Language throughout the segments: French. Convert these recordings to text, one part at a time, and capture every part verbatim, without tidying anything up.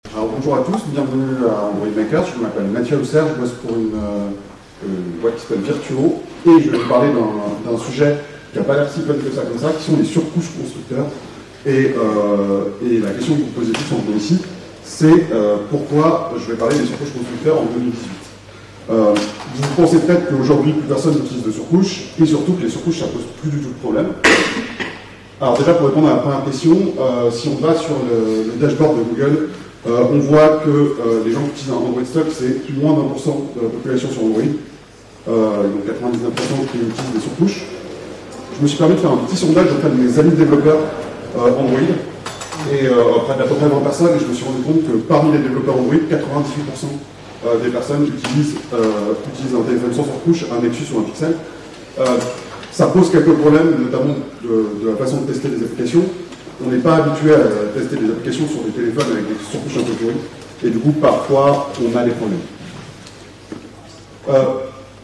Alors bonjour à tous, bienvenue à Android Maker. Je m'appelle Mathieu Hausser, je bosse pour une, euh, une boîte qui s'appelle Virtuo et je vais vous parler d'un sujet qui n'a pas l'air si fun que ça comme ça, qui sont les surcouches constructeurs. Et, euh, et la question que vous posez tous en gros ici, c'est euh, pourquoi je vais parler des surcouches constructeurs en deux mille dix-huit. Euh, vous pensez peut-être qu'aujourd'hui plus personne n'utilise de surcouches et surtout que les surcouches ça pose plus du tout de problème. Alors déjà pour répondre à la première question, euh, si on va sur le, le dashboard de Google, Euh, on voit que euh, les gens qui utilisent un Android stock, c'est moins d'un pour cent de la population sur Android, euh, donc quatre-vingt-dix-neuf pour cent qui utilisent des surcouches. Je me suis permis de faire un petit sondage auprès de mes amis développeurs euh, Android, et euh, auprès d'à peu près vingt personnes, et je me suis rendu compte que parmi les développeurs Android, quatre-vingt-dix-huit pour cent euh, des personnes utilisent, euh, utilisent un téléphone sans surcouche, un Nexus ou un Pixel. Euh, ça pose quelques problèmes, notamment de, de la façon de tester les applications. On n'est pas habitué à tester des applications sur des téléphones avec des surcouches un peu pourries. Et du coup, parfois, on a des problèmes. Euh,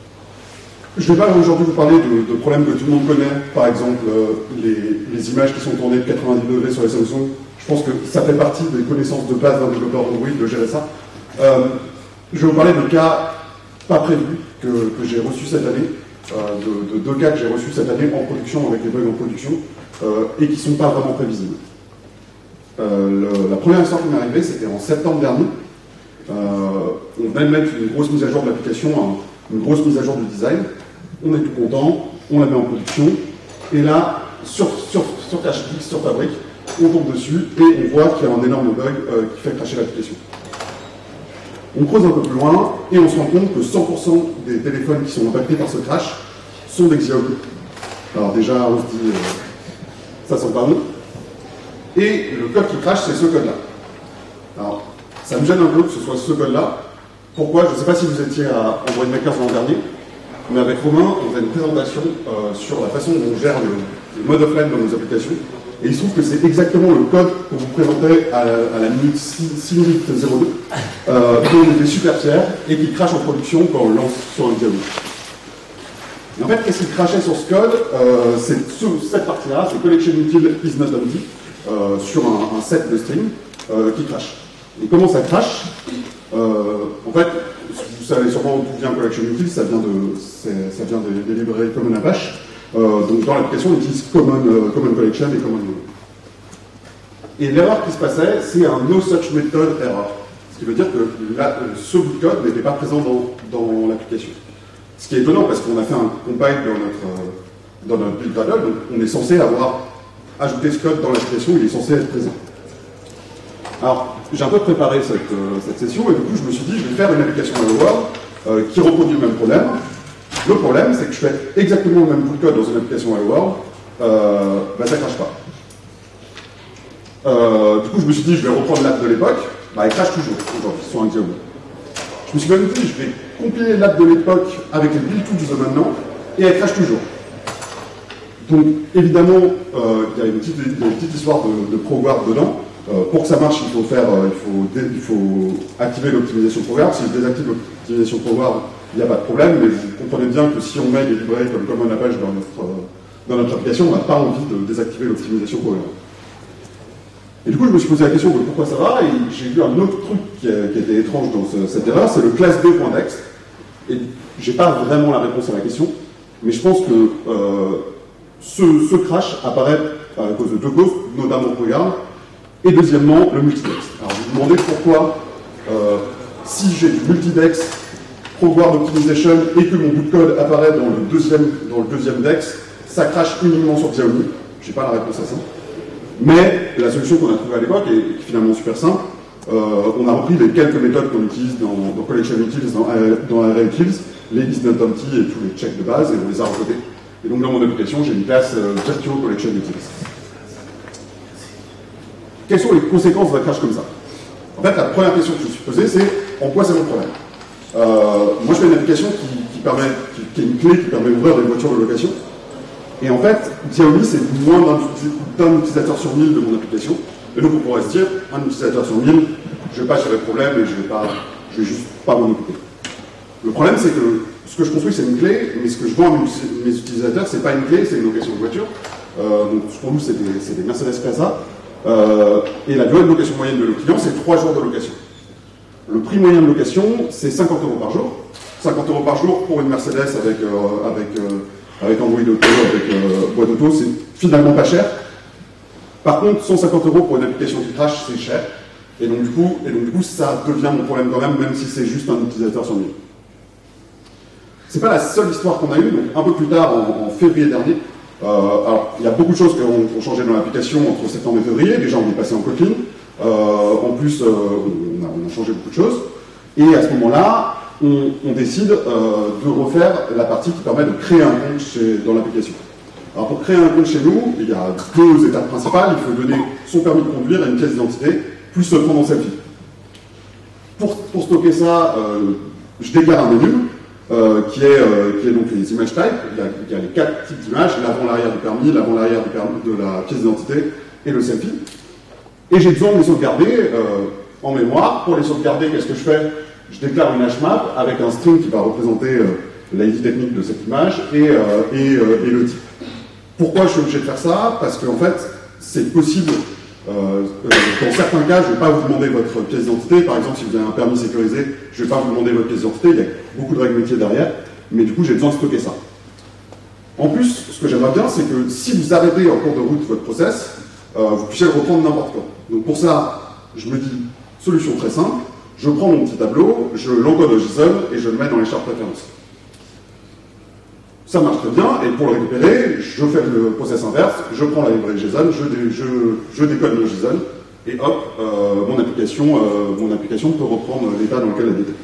je ne vais pas aujourd'hui vous parler de, de problèmes que tout le monde connaît. Par exemple, euh, les, les images qui sont tournées de quatre-vingt-dix degrés sur les Samsung. Je pense que ça fait partie des connaissances de base d'un développeur Android de gérer ça. Euh, je vais vous parler de cas pas prévus que, que j'ai reçus cette année. Euh, de, de deux cas que j'ai reçus cette année en production, avec les bugs en production. Euh, et qui ne sont pas vraiment prévisibles. Euh, le, la première histoire qui m'est arrivée, c'était en septembre dernier. Euh, on venait de mettre une grosse mise à jour de l'application, une grosse mise à jour du design. On est tout content, on la met en production, et là, sur, sur, sur CrashPix, sur Fabric, on tombe dessus et on voit qu'il y a un énorme bug euh, qui fait crasher l'application. On creuse un peu plus loin et on se rend compte que cent pour cent des téléphones qui sont impactés par ce crash sont des Xiaomi. Alors déjà, on se dit... Euh, ça sent pas bon. Et le code qui crache, c'est ce code-là. Alors, ça me gêne un peu que ce soit ce code-là. Pourquoi? Je ne sais pas si vous étiez à Android Maker l'an dernier, mais avec Romain, on faisait une présentation euh, sur la façon dont on gère le, le mode offline dans nos applications. Et il se trouve que c'est exactement le code qu'on vous présentait à, à la minute six minutes zéro deux, euh, dont on était super fiers, et qui crache en production quand on le lance sur un Xiaomi. Et en fait, qu'est-ce qui crachait sur ce code? euh, C'est ce, cette partie-là, c'est collection util is not empty, euh, sur un, un set de string euh, qui crache. Et comment ça crache? euh, En fait, vous savez sûrement d'où vient collection util, ça vient, de, ça vient des, des librairies Common Apache. Euh, donc dans l'application, on utilise Common, euh, Common Collection et Common Node. Et l'erreur qui se passait, c'est un no such method error. Ce qui veut dire que la, ce bout de code n'était pas présent dans, dans l'application. Ce qui est étonnant parce qu'on a fait un compile dans notre, euh, dans notre build bundle, donc on est censé avoir ajouté ce code dans l'application, il est censé être présent. Alors, j'ai un peu préparé cette, euh, cette session et du coup je me suis dit, je vais faire une application Hello World euh, qui reproduit le même problème. Le problème, c'est que je fais exactement le même bout de code dans une application Hello World, euh, bah, ça crache pas. Euh, du coup, je me suis dit, je vais reprendre l'app de l'époque, bah, elle crache toujours aujourd'hui sur un Xiaomi. Je me suis même dit, je vais compiler l'app de l'époque avec les build tools de maintenant, et elle crache toujours. Donc, évidemment, euh, il y a une petite, il y a une petite histoire de, de ProGuard dedans. Euh, pour que ça marche, il faut faire, euh, il faut, dé, il faut activer l'optimisation ProGuard. Si je désactive l'optimisation ProGuard, il n'y a pas de problème, mais vous comprenez bien que si on met des librairies comme Common Apache dans notre, euh, dans notre application, on n'a pas envie de désactiver l'optimisation ProGuard. Et du coup, je me suis posé la question de pourquoi ça va, et j'ai vu un autre truc qui, a, qui était étrange dans ce, cette erreur, c'est le class D.dex. Et j'ai pas vraiment la réponse à la question, mais je pense que euh, ce, ce crash apparaît à cause de deux causes, notamment ProGuard, et deuxièmement, le multidex. Alors, je vous demandais pourquoi, euh, si j'ai du multidex, ProGuard Optimization, et que mon bout de code apparaît dans le deuxième, dans le deuxième dex, ça crache uniquement sur Xiaomi. J'ai pas la réponse à ça. Mais la solution qu'on a trouvée à l'époque est finalement super simple. Euh, on a repris les quelques méthodes qu'on utilise dans, dans Collection Utils, dans, dans Array Utils, les is not empty et tous les checks de base, et on les a recodés. Et donc dans mon application, j'ai une classe euh, Virtuo Collection Utils. Quelles sont les conséquences d'un crash comme ça? En fait, la première question que je me suis posée, c'est en quoi c'est mon problème? euh, Moi, je fais une application qui, qui, permet, qui, qui est une clé qui permet d'ouvrir des voitures de location. Et en fait, Xiaomi, c'est moins d'un utilisateur sur mille de mon application. Et donc, on pourrait se dire, un utilisateur sur mille, je ne vais pas gérer le problème et je ne vais, je vais juste pas m'en occuper. Le problème, c'est que ce que je construis, c'est une clé, mais ce que je vends à mes utilisateurs, c'est pas une clé, c'est une location de voiture. Euh, donc, pour nous, c'est des, des Mercedes Casa. Euh, et la durée de location moyenne de nos clients, c'est trois jours de location. Le prix moyen de location, c'est cinquante euros par jour. cinquante euros par jour pour une Mercedes avec, euh, avec, euh, avec Android Auto, avec euh, boîte auto, c'est finalement pas cher. Par contre, cent cinquante euros pour une application qui crash, c'est cher. Et donc, du coup, et donc, du coup, ça devient mon problème quand même, même si c'est juste un utilisateur sur mille. C'est pas la seule histoire qu'on a eue. Donc, un peu plus tard, en, en février dernier, euh, alors, il y a beaucoup de choses qui ont, ont changé dans l'application entre septembre et février. Déjà, on est passé en Kotlin. Euh, en plus, euh, on, a, on a changé beaucoup de choses. Et à ce moment-là, on, on décide euh, de refaire la partie qui permet de créer un compte chez, dans l'application. Alors, pour créer un compte chez nous, il y a deux étapes principales. Il faut donner son permis de conduire et une pièce d'identité, plus se prendre en selfie. Pour, pour stocker ça, euh, je déclare un menu euh, qui, est, euh, qui est donc les image types. Il y a, il y a les quatre types d'images, l'avant, l'arrière du permis, l'avant, l'arrière du permis, de la pièce d'identité et le selfie. Et j'ai besoin de les sauvegarder euh, en mémoire. Pour les sauvegarder, qu'est-ce que je fais? Je déclare une hashmap avec un string qui va représenter euh, l'I D technique de cette image et, euh, et, euh, et le type. Pourquoi je suis obligé de faire ça? Parce qu'en fait, c'est possible. Euh, dans certains cas, je ne vais pas vous demander votre pièce d'identité. Par exemple, si vous avez un permis sécurisé, je ne vais pas vous demander votre pièce d'identité. Il y a beaucoup de règles métiers derrière. Mais du coup, j'ai besoin de stocker ça. En plus, ce que j'aimerais bien, c'est que si vous arrêtez en cours de route votre process, euh, vous puissiez le reprendre n'importe quand. Donc pour ça, je me dis, solution très simple, je prends mon petit tableau, je l'encode au JSON et je le mets dans les charts préférences. Ça marche très bien, et pour le récupérer, je fais le process inverse, je prends la librairie JSON, je, dé, je, je décode le JSON, et hop, euh, mon, application, euh, mon application peut reprendre l'état dans lequel elle était.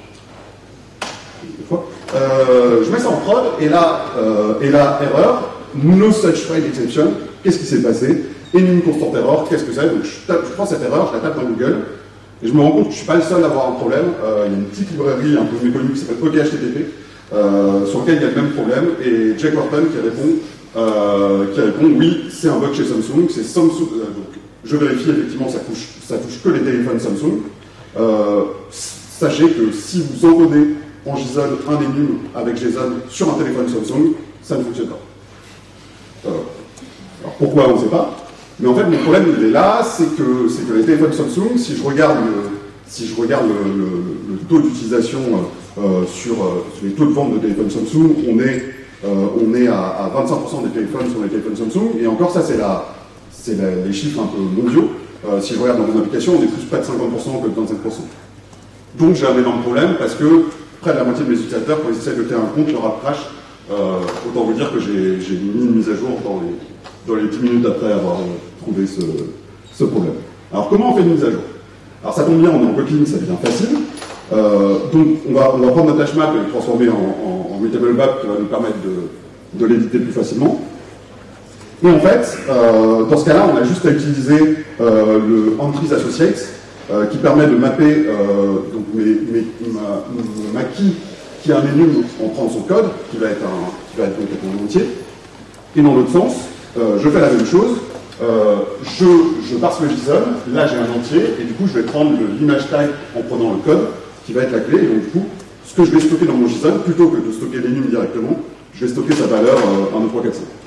Euh, je mets ça en prod, et là, euh, et là erreur, no such file exception, qu'est-ce qui s'est passé? Enum constant error, qu'est-ce que c'est? Donc je, tape, je prends cette erreur, je la tape dans Google, et je me rends compte que je ne suis pas le seul à avoir un problème. Euh, il y a une petite librairie un peu méconnue qui s'appelle O T H T T P, euh, sur lequel il y a le même problème, et Jack Wharton qui répond, euh, qui répond oui, c'est un bug chez Samsung, c'est Samsung. Euh, donc je vérifie effectivement, ça touche, ça touche que les téléphones Samsung. Euh, sachez que si vous encodez en JSON un enum avec JSON sur un téléphone Samsung, ça ne fonctionne pas. Euh, alors pourquoi, on ne sait pas. Mais en fait, mon problème, il est là, c'est que, c'est que les téléphones Samsung, si je regarde le, si je regarde le, le, le taux d'utilisation euh, sur, euh, sur les taux de vente de téléphones Samsung, on est, euh, on est à, à vingt-cinq pour cent des téléphones sur les téléphones Samsung, et encore ça, c'est, la, c'est la, les chiffres un peu mondiaux. Euh, si je regarde dans mon application, on est plus près de cinquante pour cent que de vingt-cinq pour cent. Donc j'ai un énorme problème, parce que près de la moitié de mes utilisateurs, quand ils essaient de créer un compte, leur app crash. Euh, autant vous dire que j'ai, j'ai mis une mise à jour dans les, dans les dix minutes après avoir euh, trouvé ce, ce problème. Alors comment on fait une mise à jour? Alors ça tombe bien, on est en Kotlin, ça devient facile. Euh, donc on va, on va prendre notre hashmap et le transformer en, en, en mutable map qui va nous permettre de, de l'éditer plus facilement. Et en fait, euh, dans ce cas-là, on a juste à utiliser euh, le entries associates euh, qui permet de mapper euh, donc mes, mes, ma, ma key qui a un enum en prend son code, qui va être un, qui va être donc un entier. Et dans l'autre sens, euh, je fais la même chose. Euh, je, je parse le JSON, là j'ai un entier, et du coup je vais prendre l'image type en prenant le code, qui va être la clé, et donc du coup, ce que je vais stocker dans mon JSON, plutôt que de stocker l'enum directement, je vais stocker sa valeur euh, un, deux, trois, quatre, cinq.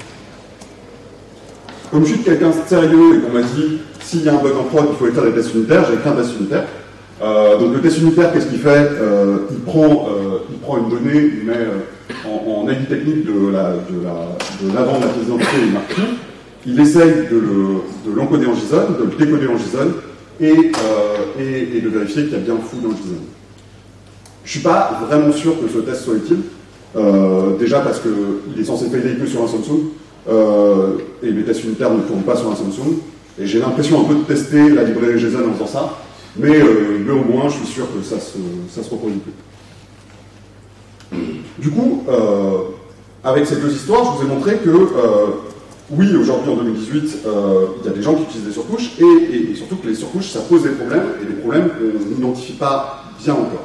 Comme je suis quelqu'un de sérieux et qu'on m'a dit, s'il y a un bug en prod, il faut écrire des tests unitaires, j'ai écrit un test unitaire. Euh, donc le test unitaire, qu'est-ce qu'il fait? euh, il, prend, euh, il prend une donnée, il met euh, en, en I D technique de, la, de, la, de l'avant de la pièce d'identité, il marque tout. Il essaye de, le, de l'encoder en JSON, de le décoder en JSON, et, euh, et, et de vérifier qu'il y a bien fou dans le JSON. Je ne suis pas vraiment sûr que ce test soit utile, euh, déjà parce qu'il est censé failler que sur un Samsung, euh, et les tests unitaires ne tournent pas sur un Samsung, et j'ai l'impression un peu de tester la librairie JSON en faisant ça, mais, euh, mais au moins je suis sûr que ça se, ça se reproduit plus. Du coup, euh, avec ces deux histoires, je vous ai montré que euh, oui, aujourd'hui en deux mille dix-huit, euh, il y a des gens qui utilisent des surcouches, et, et, et surtout que les surcouches, ça pose des problèmes, et des problèmes qu'on n'identifie pas bien encore.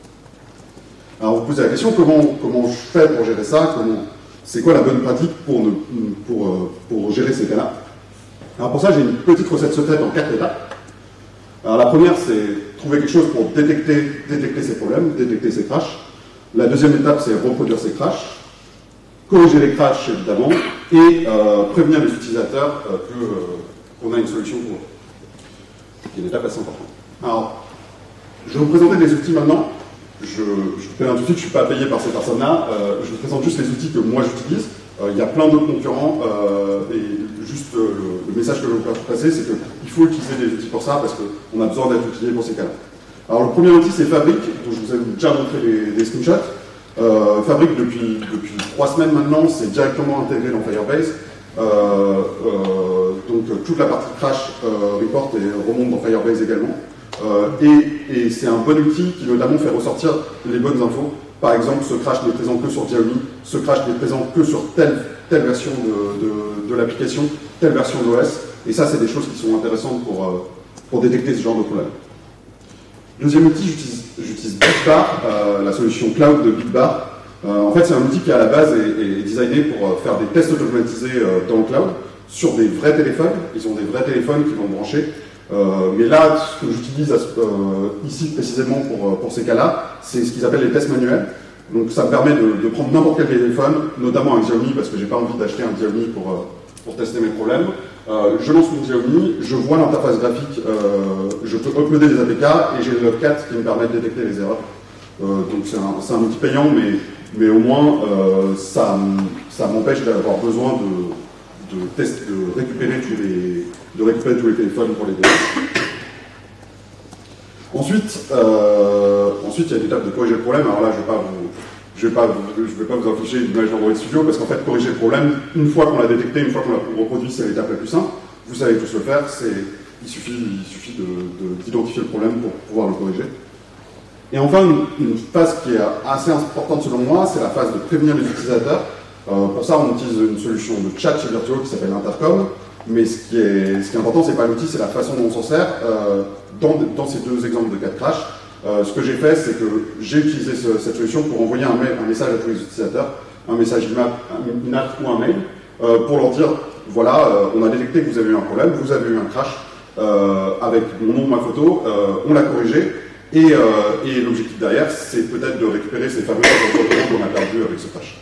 Alors vous posez la question, comment, comment je fais pour gérer ça? Comment, c'est quoi la bonne pratique pour, ne, pour, euh, pour gérer ces cas-là? Alors pour ça, j'ai une petite recette secrète en quatre étapes. Alors la première, c'est trouver quelque chose pour détecter, détecter ces problèmes, détecter ces crashs. La deuxième étape, c'est reproduire ces crashs, corriger les crashs évidemment, et euh, prévenir les utilisateurs euh, que, euh, on a une solution pour eux. C'est une étape assez importante. Alors, je vais vous présenter les outils maintenant. Je, je vous préviens tout de suite, je ne suis pas payé par ces personnes-là. Euh, je vous présente juste les outils que moi j'utilise. Euh, il y a plein d'autres concurrents. Euh, et juste euh, le, le message que je veux vous passer, c'est qu'il faut utiliser des outils pour ça parce qu'on a besoin d'être utilisé pour ces cas-là. Alors, le premier outil, c'est Fabric, dont je vous ai déjà montré les, les screenshots. Euh, Fabric, depuis, depuis trois semaines maintenant, c'est directement intégré dans Firebase. Euh, euh, donc, toute la partie crash euh, report et remonte dans Firebase également. Euh, et et c'est un bon outil qui notamment fait ressortir les bonnes infos. Par exemple, ce crash n'est présent que sur Xiaomi, ce crash n'est présent que sur telle, telle version de, de, de l'application, telle version de l'O S. Et ça, c'est des choses qui sont intéressantes pour, euh, pour détecter ce genre de problème. Deuxième outil, j'utilise Bitbar, euh, la solution cloud de Bitbar. Euh, en fait, c'est un outil qui, à la base, est, est designé pour euh, faire des tests automatisés euh, dans le cloud sur des vrais téléphones. Ils ont des vrais téléphones qui vont brancher. Euh, mais là, ce que j'utilise euh, ici précisément pour, pour ces cas-là, c'est ce qu'ils appellent les tests manuels. Donc ça me permet de, de prendre n'importe quel téléphone, notamment un Xiaomi, parce que j'ai pas envie d'acheter un Xiaomi pour, euh, pour tester mes problèmes. Euh, je lance mon Xiaomi, je vois l'interface graphique, euh, je peux uploader des A P K et j'ai le logcat qui me permet de détecter les erreurs. Euh, donc c'est un, un outil payant, mais, mais au moins euh, ça, ça m'empêche d'avoir besoin de, de, test, de récupérer tous les de récupérer tous les téléphones pour les détecter. Ensuite, euh, ensuite, il y a l'étape de corriger le problème. Alors là, je ne vais pas vous, je vais pas vous, je vais pas vous afficher une image d'Android Studio parce qu'en fait, corriger le problème, une fois qu'on l'a détecté, une fois qu'on l'a reproduit, c'est l'étape la plus simple. Vous savez tous le faire. Il suffit, il suffit d'identifier le problème pour pouvoir le corriger. Et enfin, une, une phase qui est assez importante selon moi, c'est la phase de prévenir les utilisateurs. Euh, pour ça, on utilise une solution de chat chez Virtuo qui s'appelle Intercom. Mais ce qui est, ce qui est important, c'est pas l'outil, c'est la façon dont on s'en sert. Euh, dans, dans ces deux exemples de cas de crash, euh, ce que j'ai fait, c'est que j'ai utilisé ce, cette solution pour envoyer un, mail, un message à tous les utilisateurs, un message I M A P ou un mail, euh, pour leur dire, voilà, euh, on a détecté que vous avez eu un problème, vous avez eu un crash euh, avec mon nom, ma photo, euh, on l'a corrigé, et, euh, et l'objectif derrière, c'est peut-être de récupérer ces fameux comportements qu'on a perdus avec ce crash.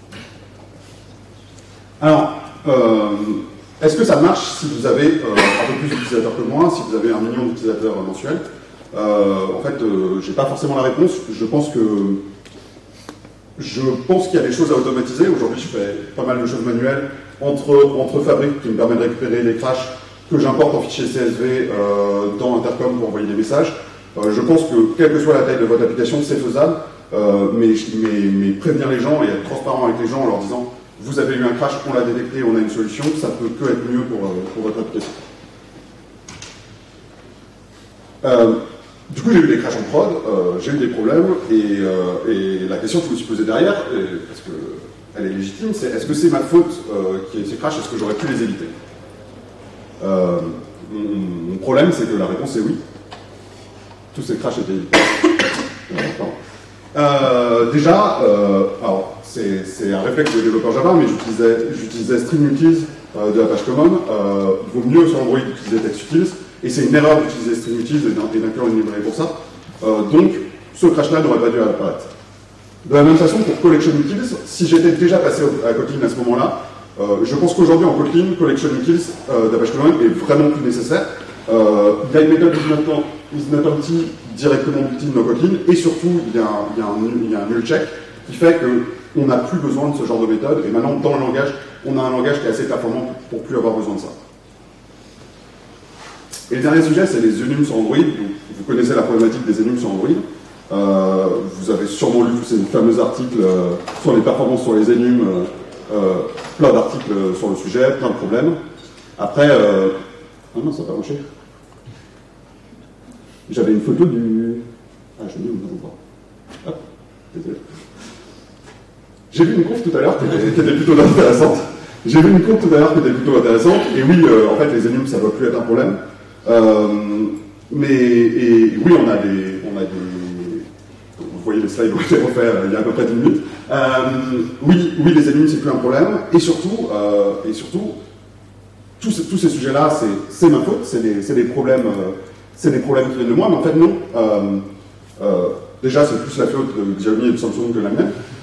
Alors, euh, est-ce que ça marche si vous avez euh, un peu plus d'utilisateurs que moi, si vous avez un million d'utilisateurs mensuels? euh, En fait, euh, je n'ai pas forcément la réponse. Je pense que je pense qu'il y a des choses à automatiser. Aujourd'hui, je fais pas mal de choses manuelles entre, entre Fabric qui me permet de récupérer les crashs que j'importe en fichier C S V euh, dans Intercom pour envoyer des messages. Euh, je pense que, quelle que soit la taille de votre application, c'est faisable, euh, mais, mais, mais prévenir les gens et être transparent avec les gens en leur disant vous avez eu un crash, on l'a détecté, on a une solution, ça peut que être mieux pour, pour votre application. Euh, du coup, j'ai eu des crashs en prod, euh, j'ai eu des problèmes, et, euh, et la question que je me suis posée derrière, et, parce qu'elle est légitime, c'est est-ce que c'est ma faute euh, qu'il y ait ces crashs, est-ce que j'aurais pu les éviter? euh, mon, mon problème, c'est que la réponse est oui. Tous ces crashs étaient évités. Euh, déjà, euh, alors c'est un réflexe de développeur Java, mais j'utilisais StringUtils euh, de Apache Common. Euh, il vaut mieux sur Android d'utiliser TextUtils, et c'est une erreur d'utiliser StringUtils et d'inclure une librairie pour ça. Euh, donc, ce crash-là n'aurait pas dû apparaître. De la même façon, pour CollectionUtils, si j'étais déjà passé à Kotlin à ce moment-là, euh, je pense qu'aujourd'hui en Kotlin, CollectionUtils euh, d'Apache Common est vraiment plus nécessaire. Euh, Guide method is not empty directement built-in dans Kotlin, et surtout il y, a un, il, y a un, il y a un null check qui fait qu'on n'a plus besoin de ce genre de méthode, et maintenant dans le langage, on a un langage qui est assez performant pour plus avoir besoin de ça. Et le dernier sujet, c'est les enums sur Android. Vous connaissez la problématique des enums sur Android. Euh, vous avez sûrement lu tous ces fameux articles euh, sur les performances sur les enums, euh, euh, plein d'articles sur le sujet, plein de problèmes. Après, euh... ah non, ça n'a pas marché. J'avais une photo du... Ah, je l'ai où, non, pas. Hop, désolé. J'ai vu une conf tout à l'heure qui, qui était plutôt intéressante. J'ai vu une conf tout à l'heure qui était plutôt intéressante. Et oui, euh, en fait, les enums, ça ne doit plus être un problème. Euh, mais, et oui, on a des... On a des vous voyez les slides ont été refaits euh, il y a à peu près dix minutes. Euh, oui, oui, les enums, c'est plus un problème. Et surtout, euh, et surtout tous ces, tous ces sujets-là, c'est ma faute, c'est des, des problèmes... Euh, c'est des problèmes qui viennent de moi, mais en fait non. Euh, euh, déjà, c'est plus la faute de Xiaomi et de Samsung que la mienne.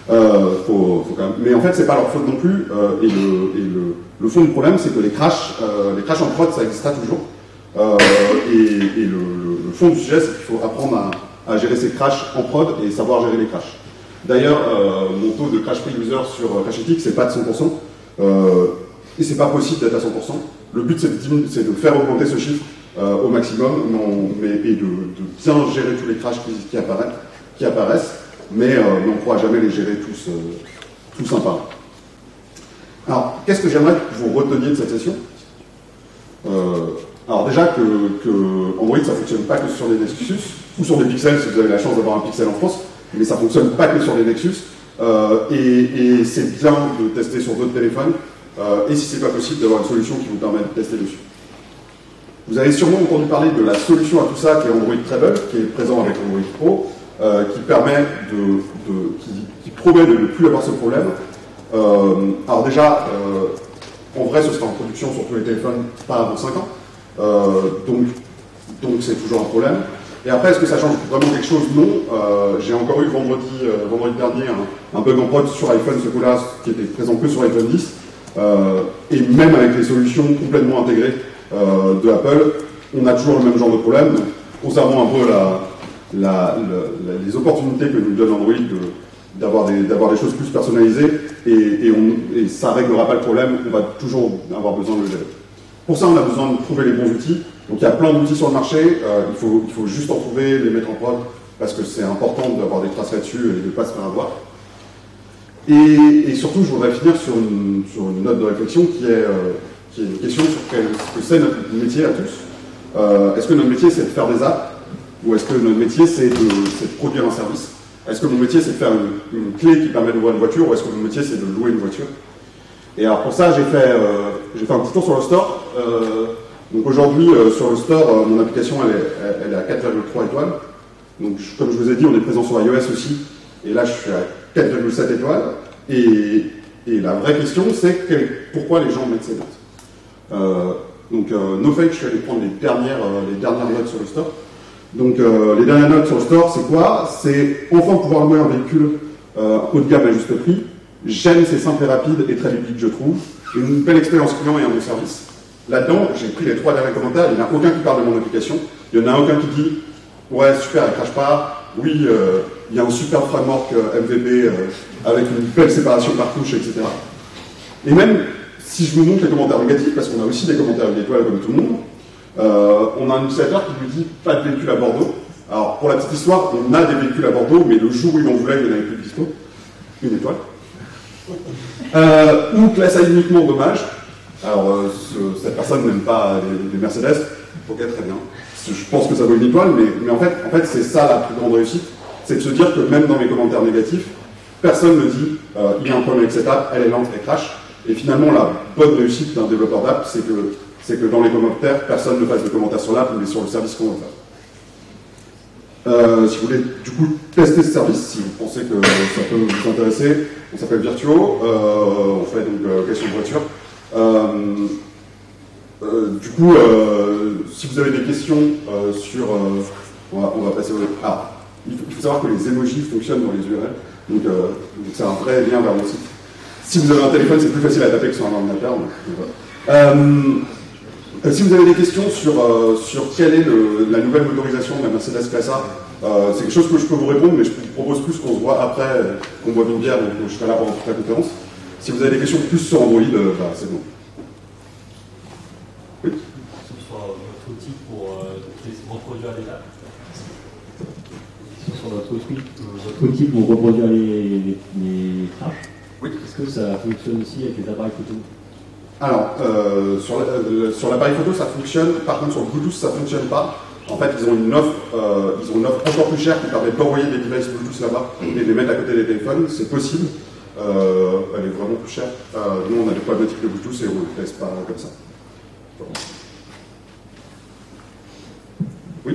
Euh, faut, faut quand même... Mais en fait, c'est pas leur faute non plus. Euh, et le, et le, le fond du problème, c'est que les crashs, euh, les crashs en prod, ça existera toujours. Euh, et et le, le, le fond du sujet, c'est qu'il faut apprendre à, à gérer ces crashs en prod et savoir gérer les crashs. D'ailleurs, euh, mon taux de crash free user sur euh, Crashlytics, c'est pas de cent pour cent. Euh, et c'est pas possible d'être à cent pour cent. Le but, c'est de, c'est de faire augmenter ce chiffre euh, au maximum, non, mais, et de, de bien gérer tous les crashs qui, qui, apparaissent, qui apparaissent, mais, euh, mais on ne pourra jamais les gérer tous, euh, tous un par un. Alors, qu'est-ce que j'aimerais que vous reteniez de cette session? euh, Alors déjà que, que Android, ça ne fonctionne pas que sur des Nexus, ou sur des pixels, si vous avez la chance d'avoir un pixel en France, mais ça ne fonctionne pas que sur des Nexus, euh, et, et c'est bien de tester sur d'autres téléphones, euh, et si c'est pas possible, d'avoir une solution qui vous permet de tester dessus. Vous avez sûrement entendu parler de la solution à tout ça qui est Android Treble, qui est présent avec Android Pro, euh, qui permet de, de qui, qui promet de ne plus avoir ce problème. Euh, alors déjà, euh, en vrai, ce sera en production sur tous les téléphones, pas avant cinq ans, euh, donc donc c'est toujours un problème. Et après, est-ce que ça change vraiment quelque chose? Non. Euh, j'ai encore eu vendredi, euh, vendredi dernier un, un bug en prod sur iPhone, ce coup-là, qui était présent que sur iPhone dix, euh, et même avec les solutions complètement intégrées Euh, de Apple, on a toujours le même genre de problème. Donc, conservons un peu la, la, la, les opportunités que nous donne Android d'avoir des, d'avoir des choses plus personnalisées, et, et, on, et ça ne réglera pas le problème, on va toujours avoir besoin de le gérer. Pour ça, on a besoin de trouver les bons outils. Donc il y a plein d'outils sur le marché, euh, il, faut, il faut juste en trouver, les mettre en prod, parce que c'est important d'avoir des traces là-dessus et de ne pas se faire avoir. Et, et surtout, je voudrais finir sur une, sur une note de réflexion qui est... Euh, qui est une question sur quel, ce que c'est notre métier à tous. Euh, est-ce que notre métier, c'est de faire des apps, ou est-ce que notre métier, c'est de, c'est de produire un service? Est-ce que mon métier, c'est de faire une, une clé qui permet d'ouvrir une voiture, ou est-ce que mon métier, c'est de louer une voiture? Et alors pour ça, j'ai fait, euh, j'ai fait un petit tour sur le store. Euh, donc aujourd'hui, euh, sur le store, euh, mon application, elle est, elle est à quatre virgule trois étoiles. Donc je, comme je vous ai dit, on est présent sur iOS aussi, et là, je suis à quatre virgule sept étoiles. Et, et la vraie question, c'est que, pourquoi les gens mettent ces notes? Euh, donc, euh, no fake, je suis allé prendre les dernières, euh, les dernières notes sur le store. Donc, euh, les dernières notes sur le store, c'est quoi? C'est enfin pouvoir louer un véhicule euh, haut de gamme à juste prix. J'aime, c'est simple et rapide et très ludique, je trouve. Une belle expérience client et un bon service. Là-dedans, j'ai pris les trois derniers commentaires. Il n'y en a aucun qui parle de mon application. Il n'y en a aucun qui dit ouais, super, elle crache pas. Oui, euh, il y a un super framework euh, M V P euh, avec une belle séparation par touche, et cetera. Et même si je vous montre les commentaires négatifs, parce qu'on a aussi des commentaires étoiles comme tout le monde, euh, on a un utilisateur qui nous dit pas de véhicule à Bordeaux. Alors, pour la petite histoire, on a des véhicules à Bordeaux, mais le jour où il en voulait, il n'y en avait plus de dispo. Une étoile. Euh, ou classe A uniquement dommage. Alors, euh, ce, cette personne n'aime pas les, les Mercedes. Ok, très bien. Je pense que ça vaut une étoile, mais, mais en fait, en fait c'est ça la plus grande réussite. C'est de se dire que même dans mes commentaires négatifs, personne ne dit euh, il y a un problème avec cette app, elle est lente, elle crash. Et finalement, la bonne réussite d'un développeur d'app, c'est que, c'est que dans les commentaires, personne ne fasse de commentaires sur l'app, mais sur le service qu'on va faire. Euh, si vous voulez du coup tester ce service, si vous pensez que ça peut vous intéresser, on s'appelle Virtuo, euh, on fait donc euh, question de voiture. Euh, euh, du coup, euh, si vous avez des questions euh, sur... Euh, on, va, on va passer au... Ah, il faut, il faut savoir que les emojis fonctionnent dans les U R L, donc, euh, donc c'est un vrai lien vers le site. Si vous avez un téléphone, c'est plus facile à taper que sur un ordinateur. Donc, voilà. euh, si vous avez des questions sur, euh, sur quelle est le, la nouvelle motorisation de la Mercedes Classe A, euh, c'est quelque chose que je peux vous répondre, mais je vous propose plus qu'on se voit après, euh, qu'on boive une bière, donc je serai là pendant toute la conférence. Si vous avez des questions plus sur Android, euh, bah, c'est bon. Oui. Ce soit votre outil pour euh, reproduire les dates. Sur votre outil, votre outil pour reproduire les, les, les crashs. Oui. Est-ce que ça fonctionne aussi avec les appareils photo? Alors, euh, sur, euh, sur l'appareil photo, ça fonctionne. Par contre, sur le Bluetooth, ça ne fonctionne pas. En fait, ils ont une offre, euh, ils ont une offre encore plus chère qui permet d'envoyer des devices Bluetooth là-bas et de les mettre à côté des téléphones. C'est possible. Euh, elle est vraiment plus chère. Euh, nous, on a des problématiques de Bluetooth et on ne le laisse pas comme ça. Voilà. Oui.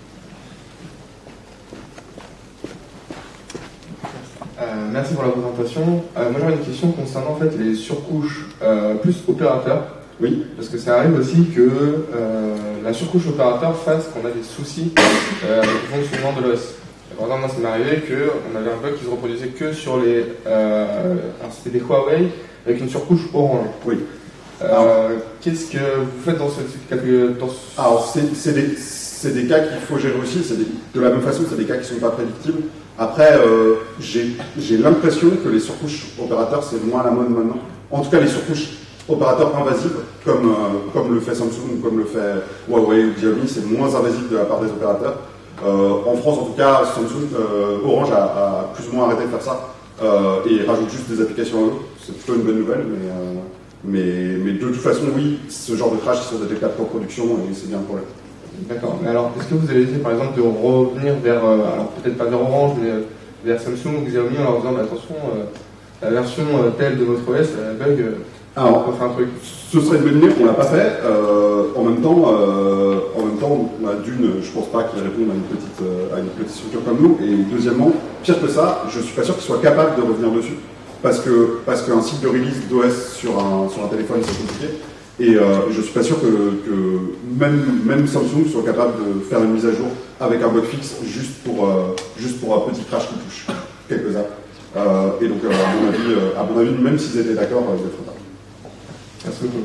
Euh, merci pour la présentation. Euh, moi j'aurais une question concernant en fait les surcouches euh, plus opérateurs. Oui. Parce que ça arrive aussi que euh, la surcouche opérateur fasse qu'on a des soucis euh, avec le fonctionnement de l'O S. Par exemple, moi, ça m'est arrivé qu'on avait un bug qui se reproduisait que sur les... Euh, alors, c'était des Huawei avec une surcouche orange. Oui. Euh, Qu'est-ce que vous faites dans ce catégorie dans ce... Alors, c'est des, des cas qu'il faut gérer aussi. Des, de la même façon, c'est des cas qui ne sont pas prédictibles. Après, euh, j'ai l'impression que les surcouches opérateurs, c'est moins à la mode maintenant. En tout cas, les surcouches opérateurs invasives, comme, euh, comme le fait Samsung, comme le fait Huawei ou Xiaomi, c'est moins invasif de la part des opérateurs. Euh, en France, en tout cas, Samsung, euh, Orange a, a plus ou moins arrêté de faire ça euh, et rajoute juste des applications à eux. C'est plutôt une bonne nouvelle, mais, euh, mais, mais de toute façon, oui, ce genre de crash sont détectables pour production et c'est bien pour eux. D'accord. Mais alors, est-ce que vous avez essayé, par exemple, de revenir vers, euh, alors peut-être pas vers Orange, mais euh, vers Samsung ou Xiaomi en leur disant, bah, attention, euh, la version euh, telle de votre O S, elle bug, euh, alors, on va faire un truc. Ce serait une bonne idée, on l'a pas fait. Euh, en même temps, euh, en même temps, d'une, je pense pas qu'ils répondent à une petite, euh, à une petite structure comme nous. Et deuxièmement, pire que ça, je suis pas sûr qu'ils soient capables de revenir dessus, parce que parce qu'un cycle de release d'O S sur un sur un téléphone c'est compliqué. Et euh, je suis pas sûr que, que même même Samsung soit capable de faire une mise à jour avec un bug fixe juste pour euh, juste pour un petit crash qui touche quelques apps. Euh, et donc euh, à mon avis, euh, à mon avis, même s'ils étaient d'accord, euh, ils le feraient pas. Merci beaucoup.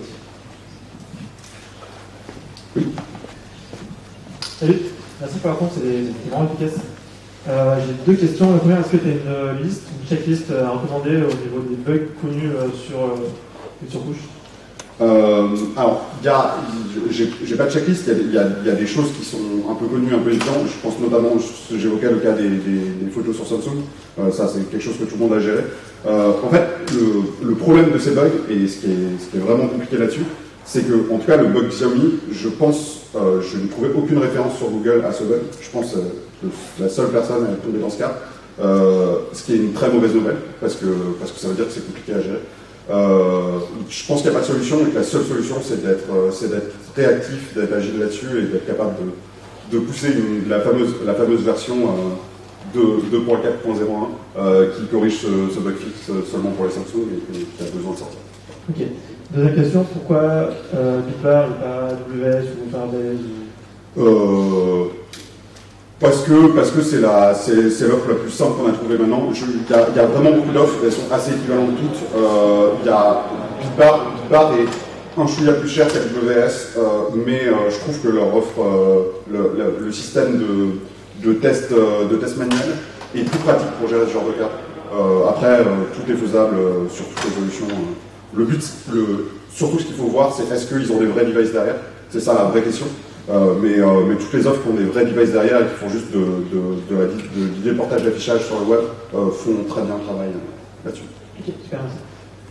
Oui. Salut, merci pour la réponse, c'était vraiment efficace. Euh, J'ai deux questions. La première, est-ce que tu as une liste, une checklist à recommander au niveau des bugs connus euh, sur euh, les surcouches? Euh, alors, j'ai pas de checklist, il y, y, y a des choses qui sont un peu connues, un peu évidentes. Je pense notamment, j'évoquais le cas des, des, des photos sur Samsung, euh, ça c'est quelque chose que tout le monde a géré. Euh, en fait, le, le problème de ces bugs, et ce qui est, ce qui est vraiment compliqué là-dessus, c'est que, en tout cas, le bug Xiaomi, je pense, euh, je n'ai trouvé aucune référence sur Google à ce bug. Je pense euh, que la seule personne à être tombée dans ce cas, euh, ce qui est une très mauvaise nouvelle, parce que, parce que ça veut dire que c'est compliqué à gérer. Euh, je pense qu'il n'y a pas de solution et que la seule solution c'est d'être euh, réactif, d'être agile là-dessus et d'être capable de, de pousser une, la, fameuse, la fameuse version euh, deux point quatre point zéro un euh, qui corrige ce, ce bug fixe seulement pour les Samsung et qui, qui a besoin de sortir. Ok. Deuxième question, pourquoi euh, Bitbar et pas W S ou Firebase ou... euh, Parce que parce que c'est la c'est l'offre la plus simple qu'on a trouvée maintenant. Il y, y a vraiment beaucoup d'offres, elles sont assez équivalentes toutes. Il euh, y a Bitbar, Bitbar est un chouïa plus cher qu'A W S, euh, mais euh, je trouve que leur offre, euh, le, le, le système de, de test euh, de test manuel est plus pratique pour gérer ce genre de cas. Euh, après, euh, tout est faisable euh, sur toutes les solutions. Le but, le, surtout ce qu'il faut voir, c'est est-ce qu'ils ont des vrais devices derrière. C'est ça la vraie question. Euh, mais, euh, mais toutes les offres qui ont des vrais devices derrière et qui font juste de, de, de, la, de l'idée de portage d'affichage sur le web euh, font très bien le travail euh, là-dessus. Ok, super, merci.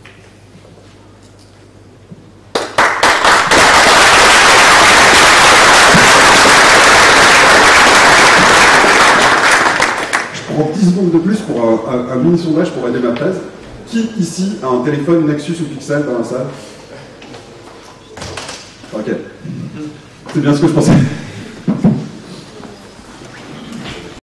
Je prends dix secondes de plus pour un, un, un mini sondage pour aider ma thèse. Qui ici a un téléphone Nexus ou Pixel dans la salle? Ok. C'est bien ce que je pensais.